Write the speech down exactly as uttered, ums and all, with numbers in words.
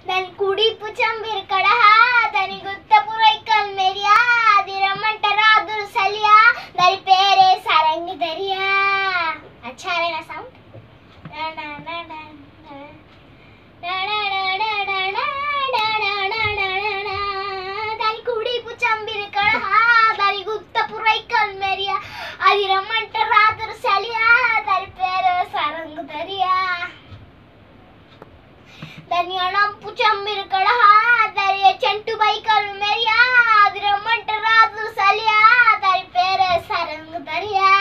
దాని కుడి పుచ్చం బిరకడ దాని గుత్త పురైకల్ మెరియా అది రమ్మంట రాదురు సలియా దాని పేరే సరంగి దరియా. अच्छा है ना साउंड? దాని కుడి పుచ్చం బిరకడ దాని గుత్త పురైకల్ మెరియా అది రమ్మంట రాదురు సలియా దాని పేరే సరంగి దరియా. దాని అణం పుచ్చం బిరకడ దాని చెంటు బైకల్ మెరియా అది రమ్మంట రాదురు సలియా దాని పేరే సరంగి దరియా.